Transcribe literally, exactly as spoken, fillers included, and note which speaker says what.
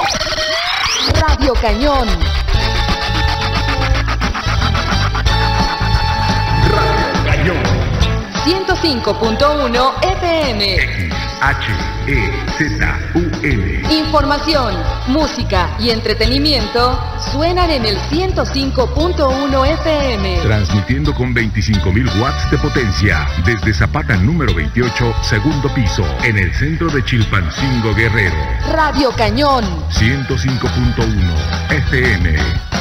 Speaker 1: Radio Cañón.
Speaker 2: Radio Cañón.
Speaker 1: ciento cinco punto uno F M.
Speaker 2: X H E Z U N.
Speaker 1: Información, música y entretenimiento suenan en el ciento cinco punto uno F M.
Speaker 2: Transmitiendo con veinticinco mil watts de potencia desde Zapata número veintiocho, segundo piso, en el centro de Chilpancingo, Guerrero.
Speaker 1: Radio Cañón.
Speaker 2: ciento cinco punto uno F M.